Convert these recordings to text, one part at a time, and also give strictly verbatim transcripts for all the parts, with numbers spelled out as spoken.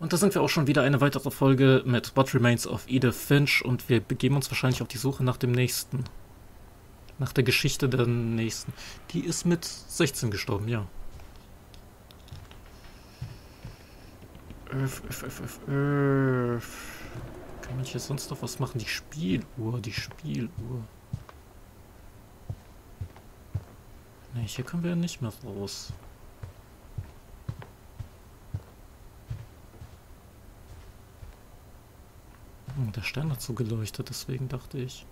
Und da sind wir auch schon wieder eine weitere Folge mit What Remains of Edith Finch und wir begeben uns wahrscheinlich auf die Suche nach dem nächsten. Nach der Geschichte der nächsten. Die ist mit sechzehn gestorben, ja. Öff, öff, öff, öff, öff. Kann man hier sonst noch was machen? Die Spieluhr, die Spieluhr. Ne, hier können wir ja nicht mehr raus. Hm, der Stern hat so geleuchtet, deswegen dachte ich.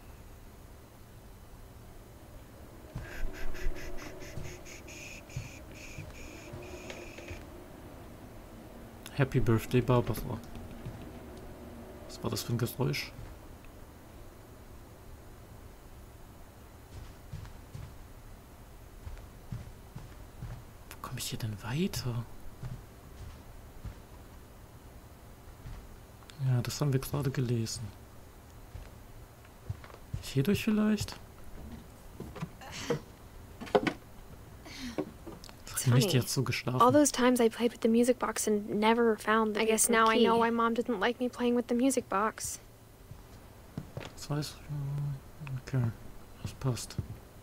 Happy Birthday, Barbara. Was war das für ein Geräusch? Wo komme ich hier denn weiter? Ja, das haben wir gerade gelesen. Hierdurch vielleicht? Nicht jetzt so geschlafen. All those times I played with the music box and never found the I guess now key. I know why Mom didn't like me playing with the music box. Das weiß ich. Okay, das passt.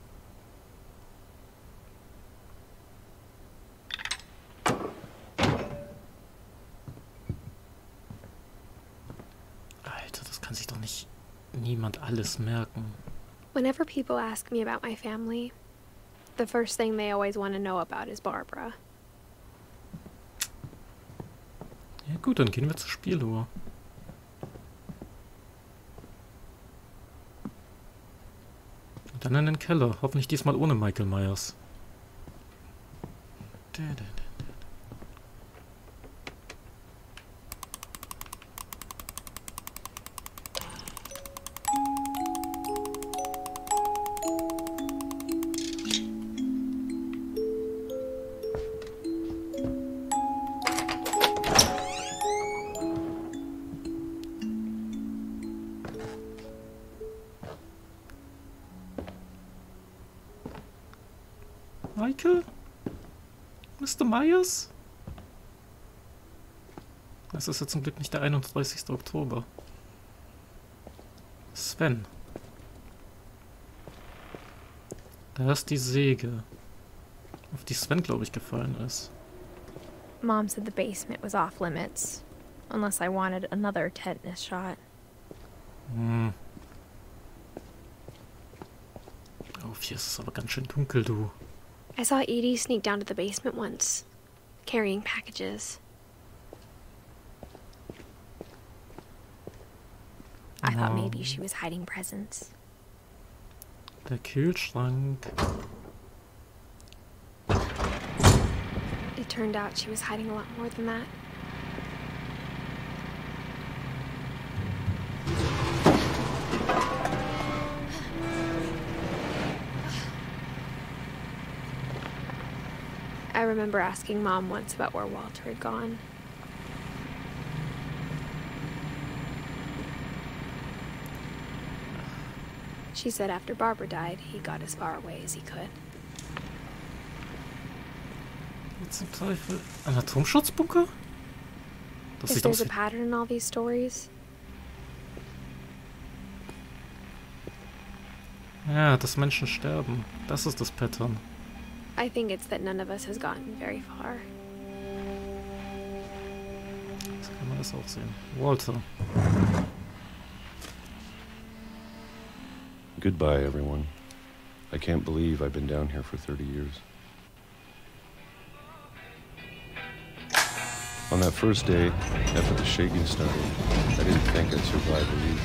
Alter, das kann sich doch nicht niemand alles merken. Whenever people ask me about my family, the first thing they always want to know about is Barbara. Ja gut, dann gehen wir zur Spieluhr. Und dann in den Keller. Hoffentlich diesmal ohne Michael Myers. Michael? Mister Myers? Es ist ja zum Glück nicht der einunddreißigste Oktober. Sven. Da ist die Säge, auf die Sven, glaube ich, gefallen ist. Mom said the basement was off limits, unless I wanted another tetanus shot. Hm. Oh, hier ist es aber ganz schön dunkel, du. I saw Edie sneak down to the basement once, carrying packages. I thought maybe she was hiding presents. Der Kühlschrank. It turned out she was hiding a lot more than that. I remember asking Mom once about where Walter had gone. She said after Barbara died, he got as far away as he could. Was zum Teufel? Ein Atomschutzbunker? Das If sieht there's aus a pattern in all these stories. Ja, dass Menschen sterben. Das ist das Pattern. I think it's that none of us has gotten very far. So kann man das auch sehen. Walter. Goodbye, everyone. I can't believe I've been down here for thirty years. On that first day, after the shaking started, I didn't think I'd survive a week.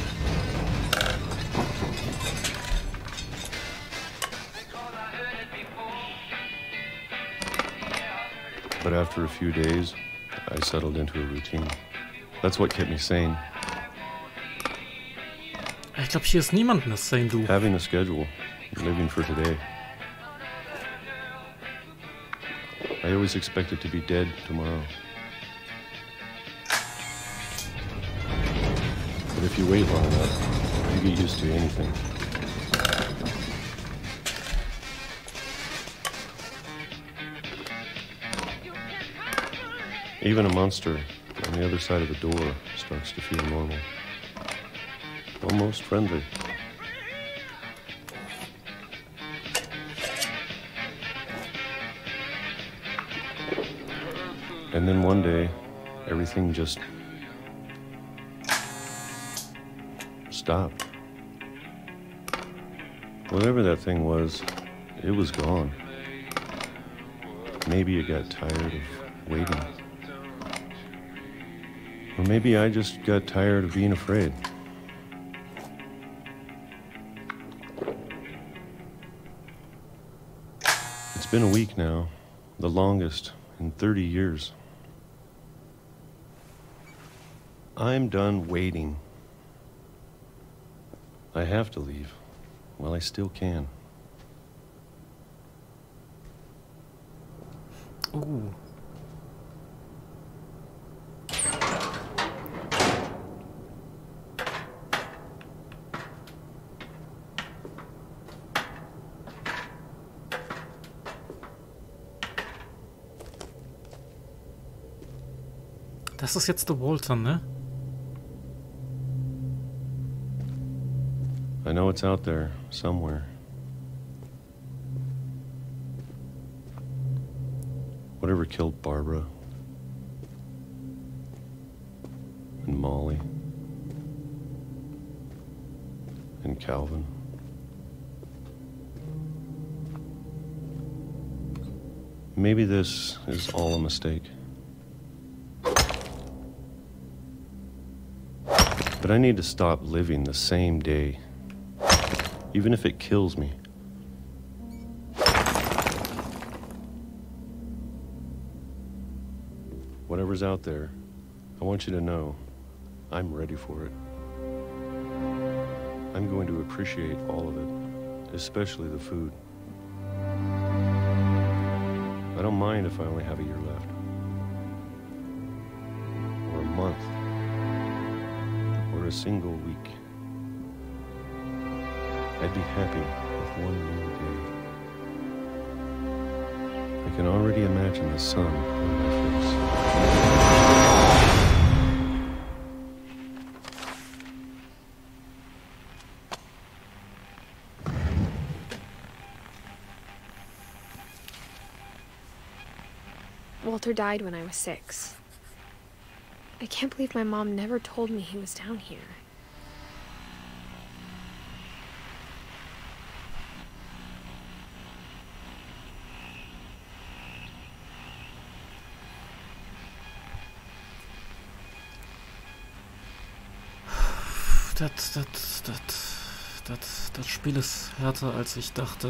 But after a few days, I settled into a routine. That's what kept me sane. Ich glaube, hier ist niemand mehr sane, du. Having a schedule, living for today. I always expected to be dead tomorrow. But if you wait long enough, you get used to anything. Even a monster on the other side of the door starts to feel normal. Almost friendly. And then one day, everything just stopped. Whatever that thing was, it was gone. Maybe it got tired of waiting. Or maybe I just got tired of being afraid. It's been a week now, the longest in thirty years. I'm done waiting. I have to leave. Well, I still can. Oh. Das ist jetzt der Walter, ne? I know it's out there, somewhere. Whatever killed Barbara and Molly and Calvin. Maybe this is all a mistake. But I need to stop living the same day, even if it kills me. Whatever's out there, I want you to know I'm ready for it. I'm going to appreciate all of it, especially the food. I don't mind if I only have a year left. Or a month. Or a single week. I'd be happy with one new day. I can already imagine the sun on my face. Walter died when I was six. I can't believe my mom never told me he was down here. Das, das, das, das, das Spiel ist härter, als ich dachte.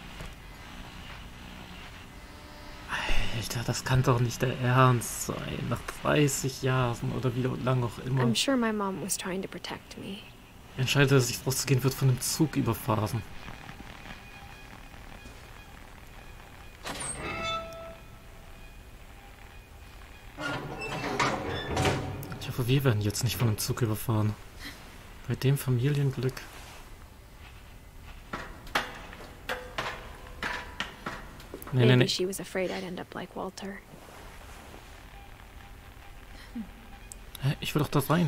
Alter, das kann doch nicht der Ernst sein. Nach dreißig Jahren oder wie lange auch immer. I'm sure my mom was trying to protect me. Entscheidet er sich rauszugehen, wird von einem Zug überfahren. Ich hoffe, wir werden jetzt nicht von einem Zug überfahren. Bei dem Familienglück. Nee, nee, Maybe nee. she was afraid I'd end up like Walter. Hä? Ich will doch da rein.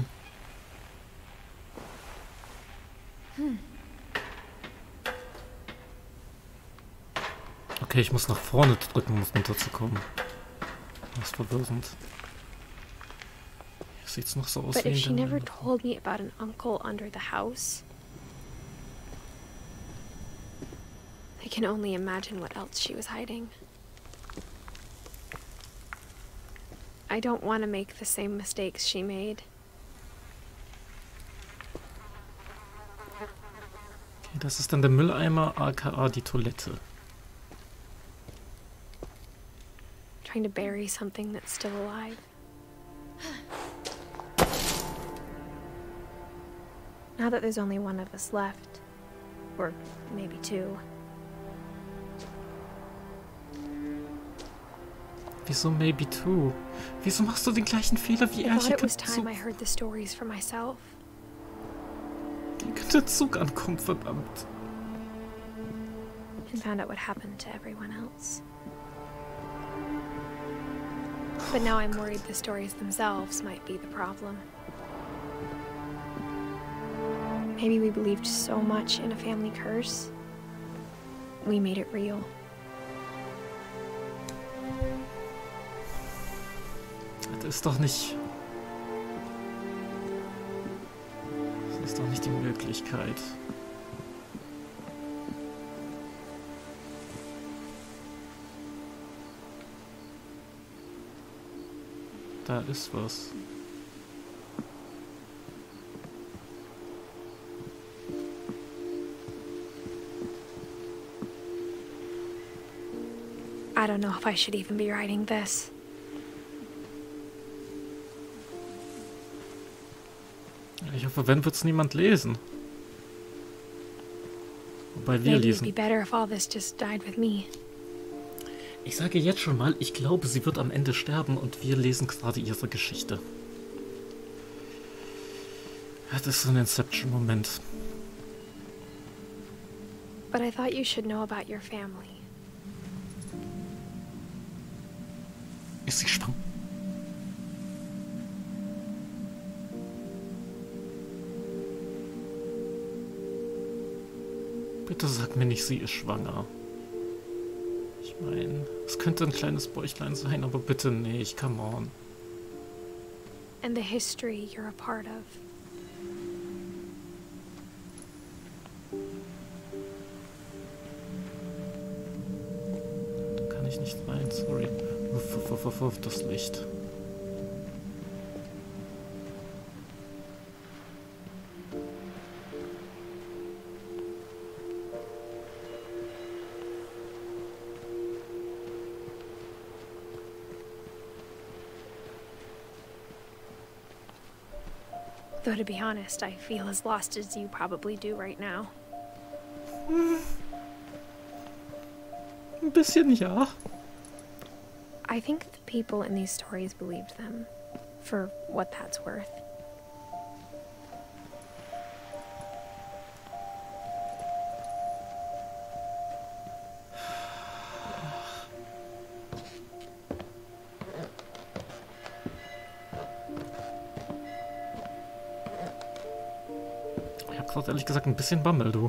Okay, ich muss nach vorne drücken, um runterzukommen. Das ist verwirrend. Hier sieht's noch so aus But wie if in she der never Welt. told me about an uncle under the house, I can only imagine what else she was hiding. I don't want to make the same mistakes she made. Okay, das ist dann der Mülleimer, aka die Toilette. Trying to bury something that's still alive. Now that there's only one of us left, or maybe two, Wieso maybe two? Wieso machst du den gleichen Fehler wie I er? thought Hier it was könnte time I Zug, heard the stories for myself. hier könnte Zug ankommen, verdammt. And found out what happened to everyone else. But now I'm worried the stories themselves might be the problem. Maybe we believed so much in a family curse. We made it real. Das ist doch nicht... Das ist doch nicht die Möglichkeit. Da ist was. I don't know if I should even be writing this. Ich hoffe, wenn wird's niemand lesen. Wobei wir Maybe it'd be lesen. better if all this just died with me. Ich sage jetzt schon mal, ich glaube, sie wird am Ende sterben und wir lesen quasi ihre Geschichte. Das ist so ein Inception-Moment. But I thought you should know about your family. Ist sie schwanger? Bitte sag mir nicht, sie ist schwanger. Ich meine, es könnte ein kleines Bäuchlein sein, aber bitte nicht, come on. And the history you're a part of. Da kann ich nicht rein, sorry. Uff, uff, uff, uff, uff, das Licht. Though to be honest, I feel as lost as you probably do right now. Ein bisschen ja. I think the people in these stories believed them, for what that's worth. Ich hab gerade ehrlich gesagt ein bisschen Bammel, du.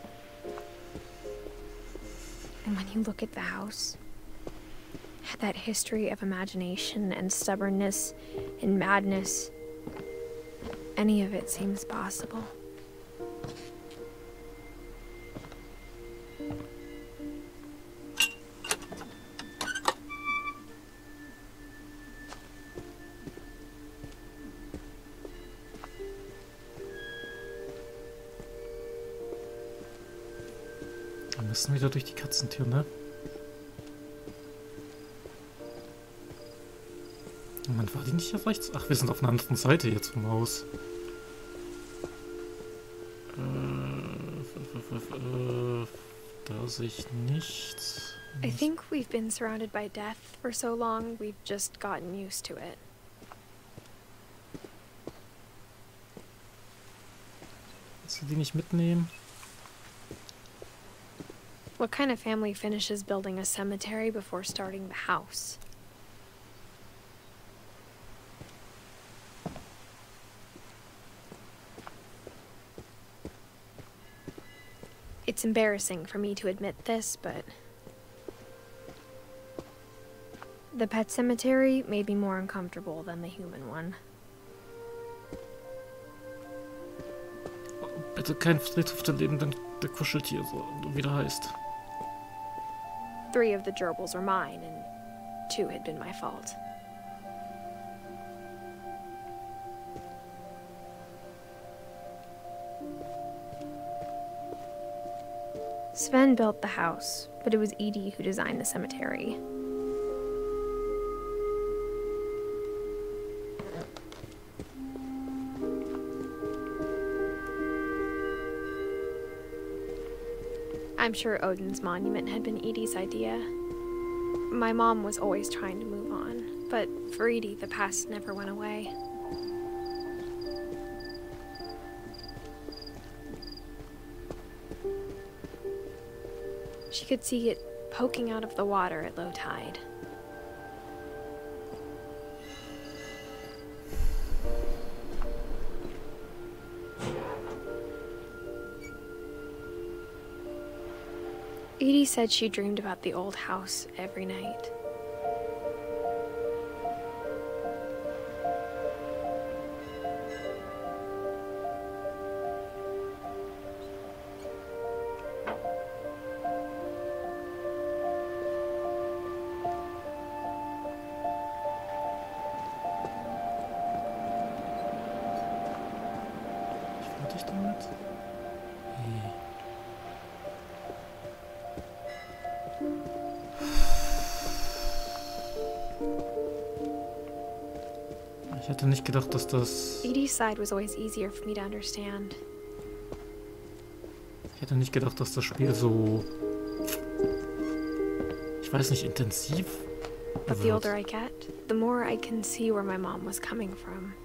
And when you look at the house, that history of imagination and stubbornness and madness, any of it seems possible. Wir müssen wieder durch die Katzentür, ne? Moment, war die nicht hier rechts? Ach, wir sind auf einer anderen Seite jetzt vom Haus. Äh, äh, da sehe ich nichts. I think we've been surrounded by death for so long, we've just gotten used to it. Kannst du die nicht mitnehmen? What kind of family finishes building a cemetery before starting the house? It's embarrassing for me to admit this, but the pet cemetery made me more uncomfortable than the human one. Bitte kein Friedhof der lebenden der Kuscheltiere, so wie der heißt. Three of the gerbils were mine, and two had been my fault. Sven built the house, but it was Edie who designed the cemetery. I'm sure Odin's monument had been Edie's idea. My mom was always trying to move on, but for Edie, the past never went away. She could see it poking out of the water at low tide. Edie said she dreamed about the old house every night. Fertig damit? Nee. Ich hätte nicht gedacht, dass das... Edie's side was always easier for me to understand. Ich hätte nicht gedacht, dass das Spiel so... Ich weiß nicht, intensiv But the wird. older I get, the more I can see where my mom was coming from.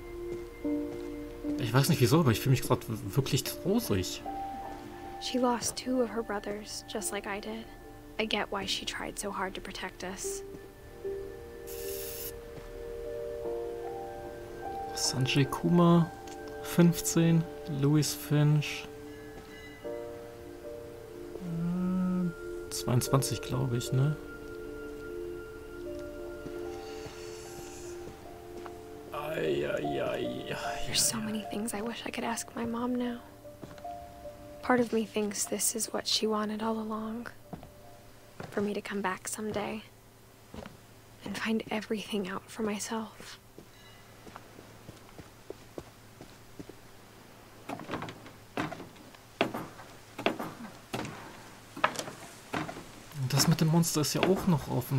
Ich weiß nicht wieso, aber ich fühle mich gerade wirklich traurig. She lost two of her brothers, just like I did. I get why she tried so hard to protect us. Sanjay Kumar, fünfzehn, Louis Finch, äh, zweiundzwanzig, glaube ich, ne? Ai, ai, ai, ai, There's so many things I wish I could ask my mom now. Part of me thinks this is what she wanted all along. For me to come back someday and find everything out for myself. Und das mit dem Monster ist ja auch noch offen.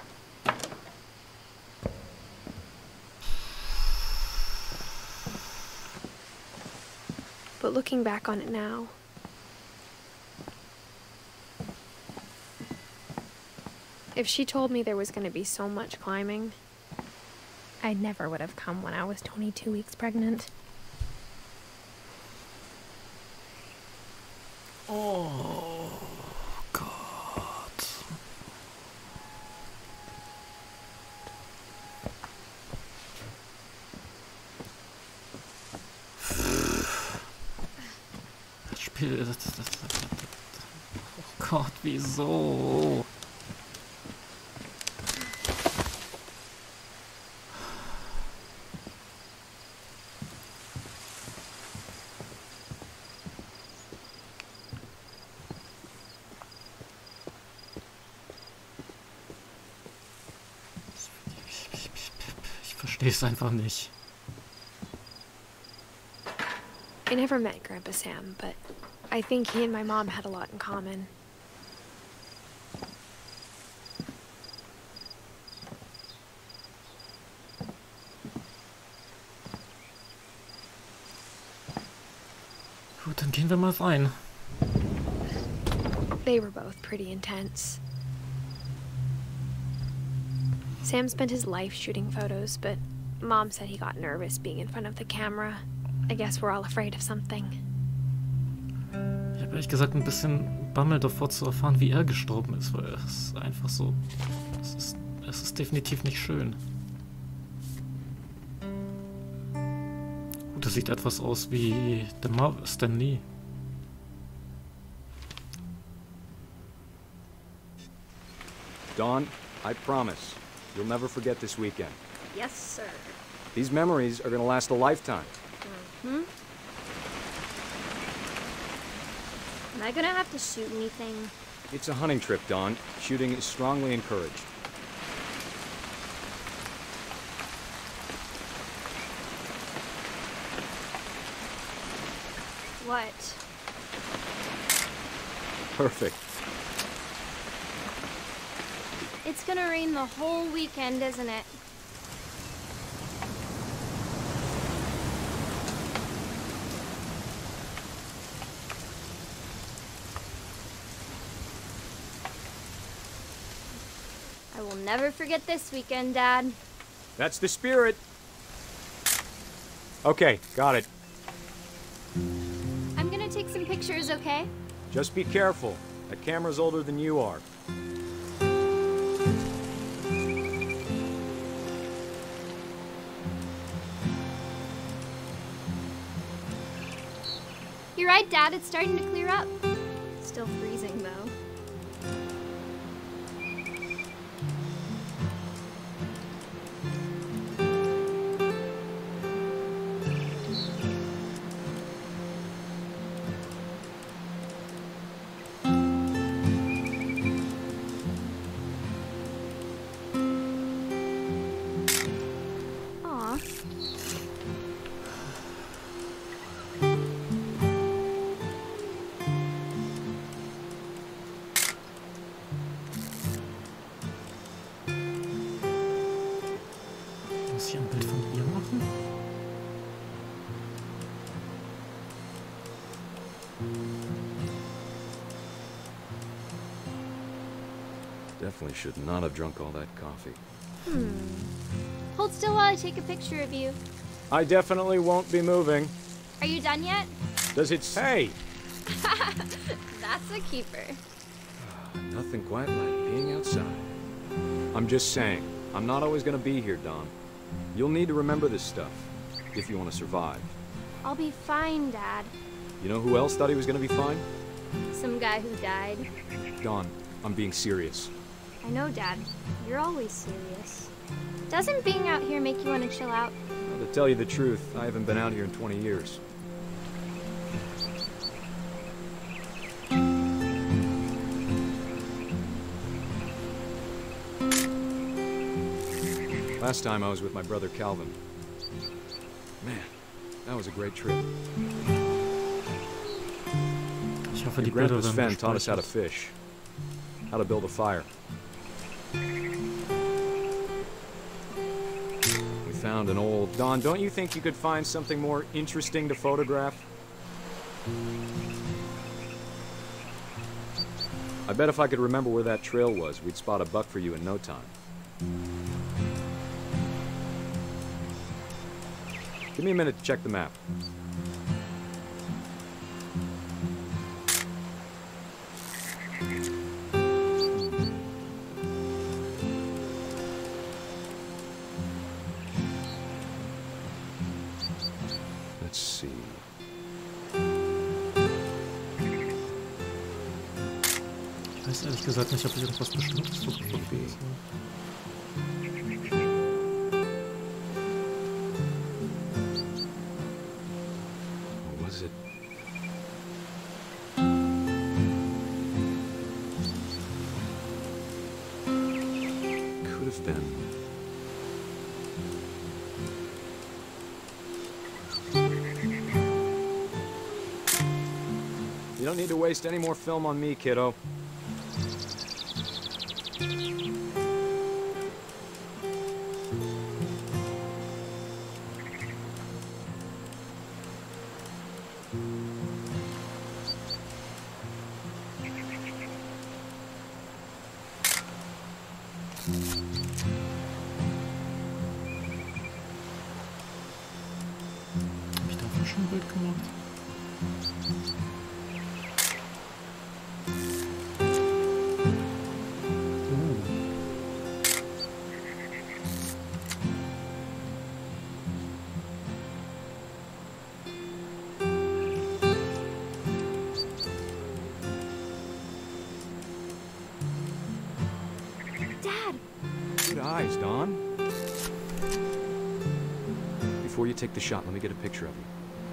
But looking back on it now, if she told me there was going to be so much climbing, I never would have come when I was twenty-two weeks pregnant. Oh Gott. Das Spiel, das, das, das, das, oh Gott, wieso? Ich verstehe es einfach nicht. I never met Grandpa Sam, but I think he and my mom had a lot in common. Gut, dann gehen wir mal rein. They were both pretty intense. Sam spent his life shooting photos, but Mom said he got nervous being in front of the camera. I guess we're all afraid of something. Ich habe ehrlich gesagt ein bisschen Bammel davor zu erfahren, wie er gestorben ist, weil es ist einfach so... Es ist, es ist definitiv nicht schön. Gut, das sieht etwas aus wie der Mar Stan Lee. Dawn, I promise, you'll never forget this weekend. Yes, sir. These memories are gonna last a lifetime. Hmm? Am I gonna have to shoot anything? It's a hunting trip, Dawn. Shooting is strongly encouraged. What? Perfect. It's gonna rain the whole weekend, isn't it? I will never forget this weekend, Dad. That's the spirit. Okay, got it. I'm gonna take some pictures, okay? Just be careful. That camera's older than you are. You're right, Dad. It's starting to clear up. Still freezing, though. definitely should not have drunk all that coffee. Hmm. Hold still while I take a picture of you. I definitely won't be moving. Are you done yet? Does it say? That's a keeper. Nothing quite like being outside. I'm just saying, I'm not always gonna be here, Dawn. You'll need to remember this stuff, if you want to survive. I'll be fine, Dad. You know who else thought he was gonna be fine? Some guy who died. Dawn, I'm being serious. I know, Dad. You're always serious. Doesn't being out here make you want to chill out? Well, to tell you the truth, I haven't been out here in twenty years. Last time I was with my brother Calvin. Man, that was a great trip. Ich hoffe, die Your Bilder grandpa werden Sven taught us how to gespeichert. fish, how to build a fire. We found an old... Dawn, don't you think you could find something more interesting to photograph? I bet if I could remember where that trail was, we'd spot a buck for you in no time. Give me a minute to check the map. Let's see. Ich weiß ehrlich gesagt nicht, ob ich irgendwas Bestimmtes fotografieren soll. Was it? Could have been. You don't need to waste any more film on me, kiddo. Hab ich davon schon ein Bild gemacht? Dad! Good eyes, Dawn. Before you take the shot, let me get a picture of you.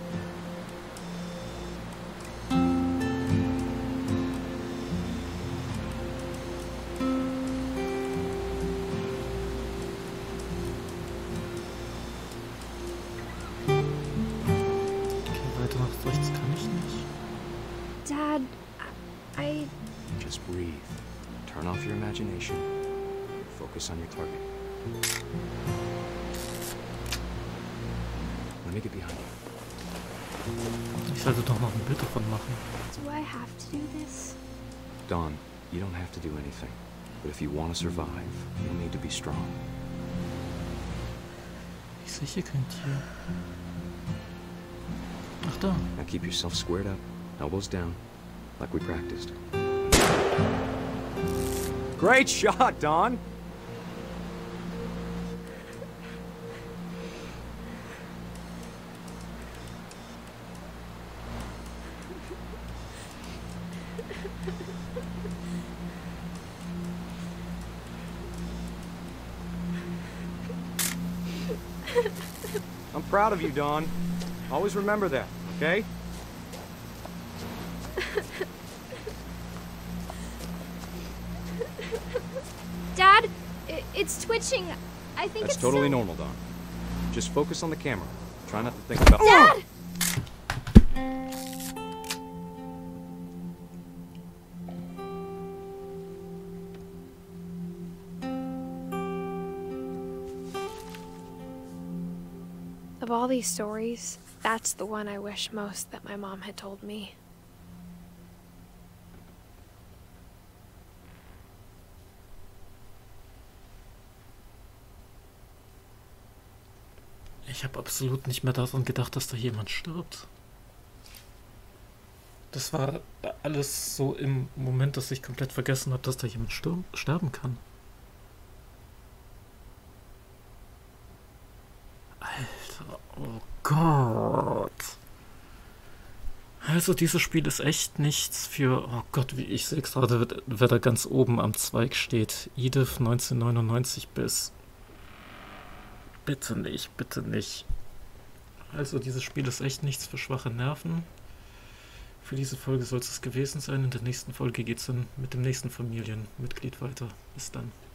Okay, weiter nach rechts kann ich nicht. Dad, I... Just breathe. Turn off your imagination. Focus on your target. Let me get behind you. Ich sollte doch noch ein Bild davon machen. Do I have to do this? Dawn, you don't have to do anything. But if you want to survive, you'll need to be strong. Ich sehe hier kein Tier. Ach da. Now keep yourself squared up, elbows down, like we practiced. Great shot, Dawn! I'm proud of you, Dawn. Always remember that, okay? Dad, i- it's twitching. I think That's it's totally so- normal, Dawn. Just focus on the camera. Try not to think about- Dad! Of all these stories, that's the one I wish most that my mom had told me. Ich habe absolut nicht mehr daran gedacht, dass da jemand stirbt. Das war alles so im Moment, dass ich komplett vergessen habe, dass da jemand stirb- sterben kann. Alter, oh Gott. Also dieses Spiel ist echt nichts für... Oh Gott, wie ich sehe gerade, wer da ganz oben am Zweig steht. Edith neunzehnhundertneunundneunzig bis... Bitte nicht, bitte nicht. Also dieses Spiel ist echt nichts für schwache Nerven. Für diese Folge soll es gewesen sein. In der nächsten Folge geht es dann mit dem nächsten Familienmitglied weiter. Bis dann.